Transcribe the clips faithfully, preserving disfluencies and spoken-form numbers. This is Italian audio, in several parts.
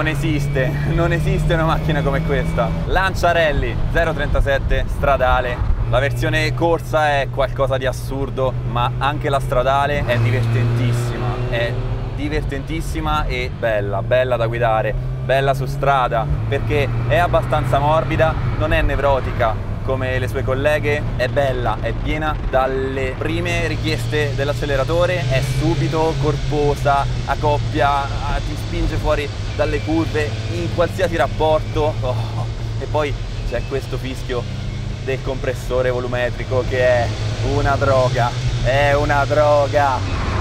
non esiste, non esiste una macchina come questa. Lanciarelli zero trentasette stradale. La versione corsa è qualcosa di assurdo, ma anche la stradale è divertentissima, è divertentissima e bella, bella da guidare, bella su strada, perché è abbastanza morbida, non è nevrotica come le sue colleghe, è bella, è piena dalle prime richieste dell'acceleratore, è subito corposa, a coppia, ti spinge fuori dalle curve in qualsiasi rapporto. Oh, e poi c'è questo fischio del compressore volumetrico che è una droga, è una droga.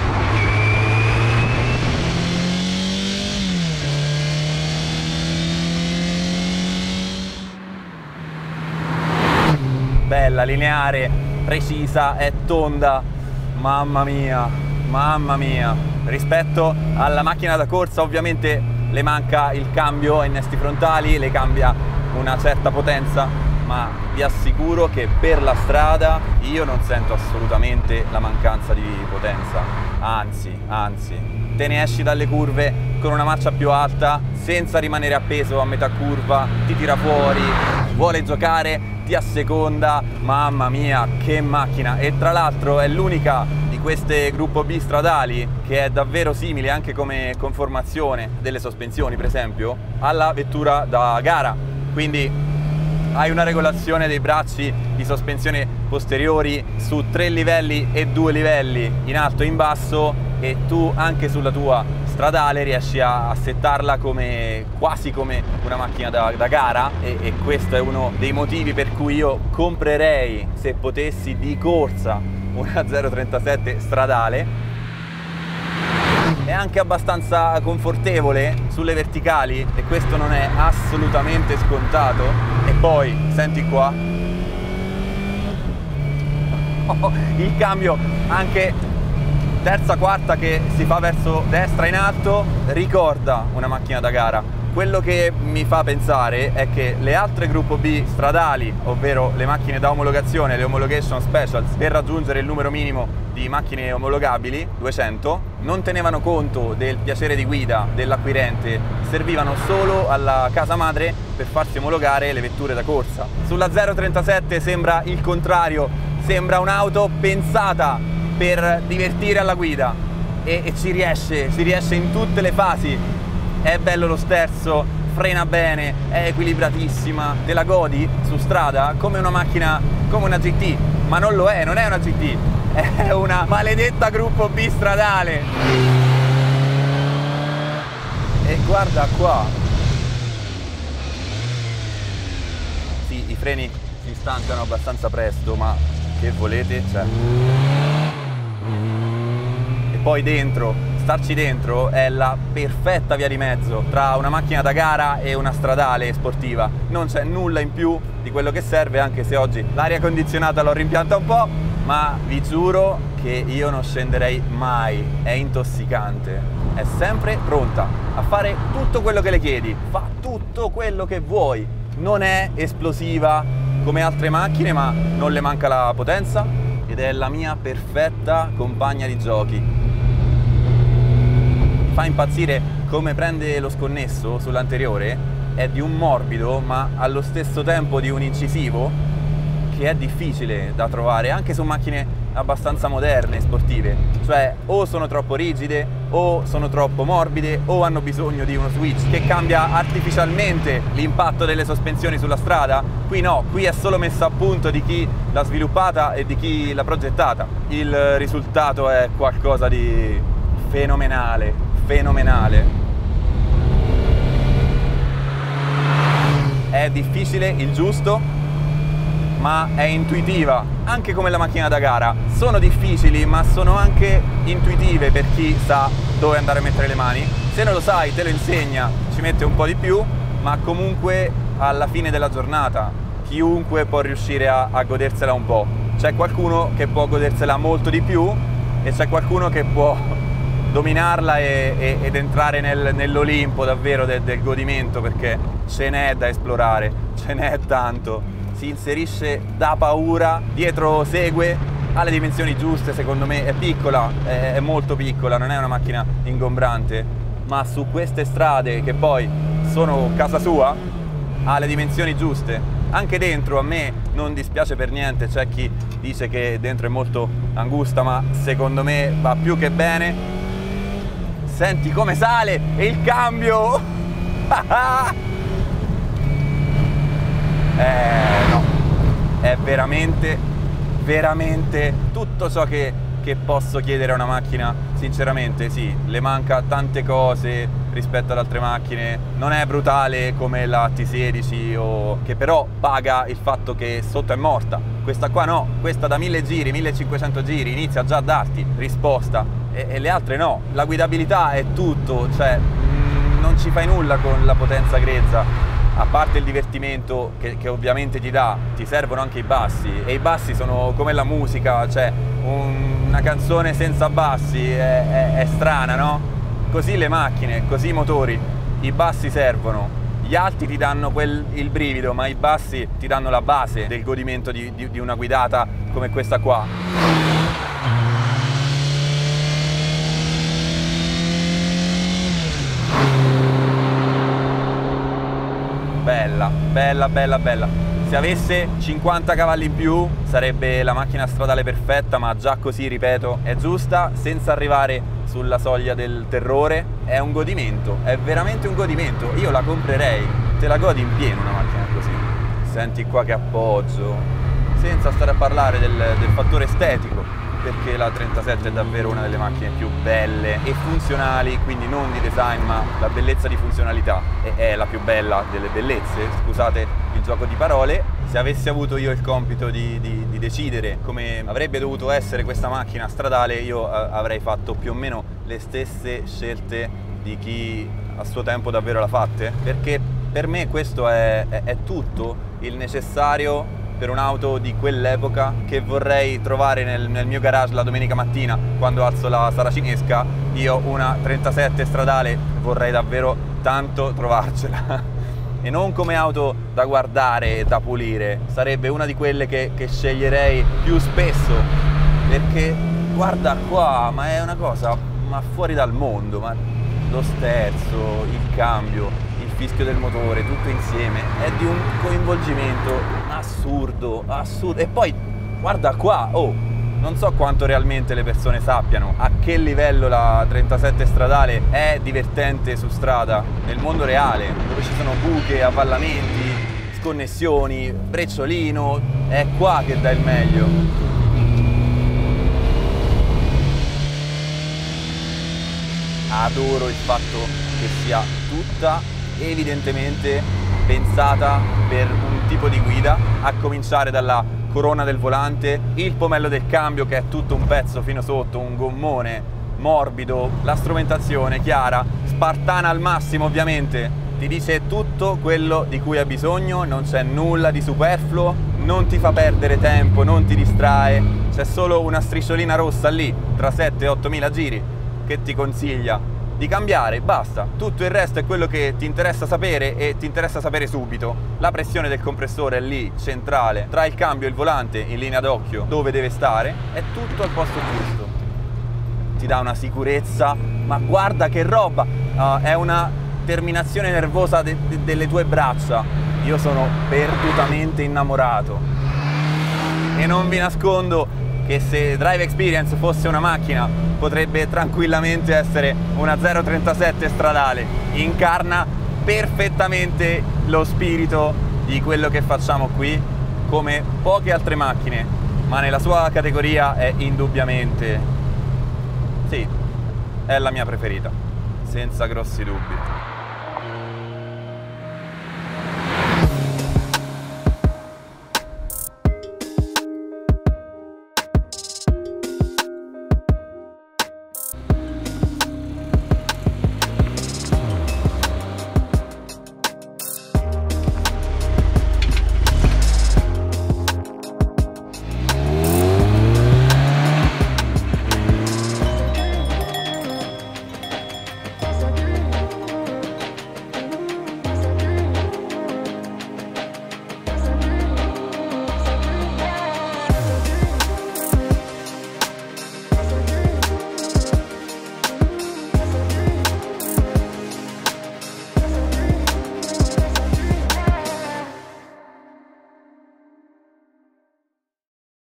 Bella, lineare, precisa, è tonda, mamma mia, mamma mia. Rispetto alla macchina da corsa ovviamente le manca il cambio a innesti frontali, le cambia una certa potenza, ma vi assicuro che per la strada io non sento assolutamente la mancanza di potenza, anzi, anzi, te ne esci dalle curve con una marcia più alta, senza rimanere appeso a metà curva, ti tira fuori, vuole giocare, ti asseconda, mamma mia, che macchina! E tra l'altro è l'unica di queste gruppo B stradali che è davvero simile anche come conformazione delle sospensioni, per esempio, alla vettura da gara, quindi hai una regolazione dei bracci di sospensione posteriori su tre livelli e due livelli in alto e in basso, e tu anche sulla tua stradale riesci a settarla come, quasi come una macchina da, da gara, e, e questo è uno dei motivi per cui io comprerei, se potessi, di corsa una zero trentasette stradale. È anche abbastanza confortevole sulle verticali e questo non è assolutamente scontato. E poi, senti qua, oh, il cambio anche terza quarta che si fa verso destra in alto ricorda una macchina da gara. Quello che mi fa pensare è che le altre gruppo B stradali, ovvero le macchine da omologazione, le homologation specials, per raggiungere il numero minimo di macchine omologabili, duecento, non tenevano conto del piacere di guida dell'acquirente, servivano solo alla casa madre per farsi omologare le vetture da corsa. Sulla zero trentasette sembra il contrario, sembra un'auto pensata per divertire alla guida e, e ci riesce, ci riesce in tutte le fasi. È bello lo sterzo, frena bene, è equilibratissima, te la godi su strada come una macchina, come una G T, ma non lo è, non è una G T, è una maledetta gruppo B stradale. E guarda qua, sì, i freni si stancano abbastanza presto, ma che volete, cioè. E poi dentro, starci dentro è la perfetta via di mezzo tra una macchina da gara e una stradale sportiva. Non c'è nulla in più di quello che serve, anche se oggi l'aria condizionata l'ho rimpianta un po', ma vi giuro che io non scenderei mai, è intossicante, è sempre pronta a fare tutto quello che le chiedi, fa tutto quello che vuoi, non è esplosiva come altre macchine, ma non le manca la potenza ed è la mia perfetta compagna di giochi. Fa impazzire come prende lo sconnesso sull'anteriore, è di un morbido ma allo stesso tempo di un incisivo che è difficile da trovare anche su macchine abbastanza moderne, sportive, cioè o sono troppo rigide o sono troppo morbide o hanno bisogno di uno switch che cambia artificialmente l'impatto delle sospensioni sulla strada. Qui no, qui è solo messa a punto di chi l'ha sviluppata e di chi l'ha progettata. Il risultato è qualcosa di fenomenale. Fenomenale. È difficile il giusto, ma è intuitiva, anche come la macchina da gara. Sono difficili, ma sono anche intuitive per chi sa dove andare a mettere le mani. Se non lo sai, te lo insegna, ci mette un po' di più, ma comunque alla fine della giornata chiunque può riuscire a, a godersela un po'. C'è qualcuno che può godersela molto di più e c'è qualcuno che può dominarla e, e, ed entrare nel, nell'Olimpo davvero del, del godimento, perché ce n'è da esplorare, ce n'è tanto. Si inserisce da paura, dietro segue, ha le dimensioni giuste, secondo me è piccola, è, è molto piccola, non è una macchina ingombrante, ma su queste strade che poi sono casa sua, ha le dimensioni giuste. Anche dentro a me non dispiace per niente, c'è chi dice che dentro è molto angusta, ma secondo me va più che bene. Senti come sale e il cambio! eh no, è veramente, veramente tutto ciò che, che posso chiedere a una macchina. Sinceramente sì, le manca tante cose rispetto ad altre macchine, non è brutale come la T sedici, o... che però paga il fatto che sotto è morta. Questa qua no, questa da mille giri, millecinquecento giri inizia già a darti risposta, e, e le altre no. La guidabilità è tutto, cioè mh, non ci fai nulla con la potenza grezza, a parte il divertimento che, che ovviamente ti dà. Ti servono anche i bassi, e i bassi sono come la musica, cioè un, una canzone senza bassi è, è, è strana, no? Così le macchine, così i motori, i bassi servono, gli alti ti danno quel, il brivido, ma i bassi ti danno la base del godimento di, di, di una guidata come questa qua. Bella, bella, bella, bella. Se avesse cinquanta cavalli in più sarebbe la macchina stradale perfetta, ma già così, ripeto, è giusta, senza arrivare sulla soglia del terrore. È un godimento, è veramente un godimento. Io la comprerei, te la godi in pieno una macchina così. Senti qua che appoggio, senza stare a parlare del, del fattore estetico, perché la trentasette è davvero una delle macchine più belle e funzionali, quindi non di design ma la bellezza di funzionalità è la più bella delle bellezze, scusate il gioco di parole. Se avessi avuto io il compito di, di, di decidere come avrebbe dovuto essere questa macchina stradale, io avrei fatto più o meno le stesse scelte di chi a suo tempo davvero l'ha fatte, perché per me questo è, è, è tutto il necessario per un'auto di quell'epoca che vorrei trovare nel, nel mio garage la domenica mattina quando alzo la saracinesca. Io una trentasette stradale vorrei davvero tanto trovarcela. E non come auto da guardare e da pulire, sarebbe una di quelle che, che sceglierei più spesso, perché guarda qua, ma è una cosa ma fuori dal mondo, ma lo sterzo, il cambio, il fischio del motore, tutto insieme è di un coinvolgimento assurdo, assurdo. E poi guarda qua, oh, non so quanto realmente le persone sappiano a che livello la trentasette stradale è divertente su strada nel mondo reale, dove ci sono buche, avvallamenti, sconnessioni, brecciolino. È qua che dà il meglio. Adoro il fatto che sia tutta evidentemente pensata per un tipo di guida, a cominciare dalla corona del volante, il pomello del cambio che è tutto un pezzo fino sotto, un gommone morbido, la strumentazione chiara, spartana al massimo ovviamente, ti dice tutto quello di cui hai bisogno, non c'è nulla di superfluo, non ti fa perdere tempo, non ti distrae, c'è solo una strisciolina rossa lì tra sette e ottomila giri che ti consiglia di cambiare, basta. Tutto il resto è quello che ti interessa sapere, e ti interessa sapere subito. La pressione del compressore è lì, centrale, tra il cambio e il volante in linea d'occhio dove deve stare, è tutto al posto giusto. Ti dà una sicurezza, ma guarda che roba, uh, è una terminazione nervosa de de delle tue braccia. Io sono perdutamente innamorato e non vi nascondo che se Drive Experience fosse una macchina potrebbe tranquillamente essere una zero trentasette stradale. Incarna perfettamente lo spirito di quello che facciamo qui, come poche altre macchine, ma nella sua categoria è indubbiamente, sì, è la mia preferita, senza grossi dubbi.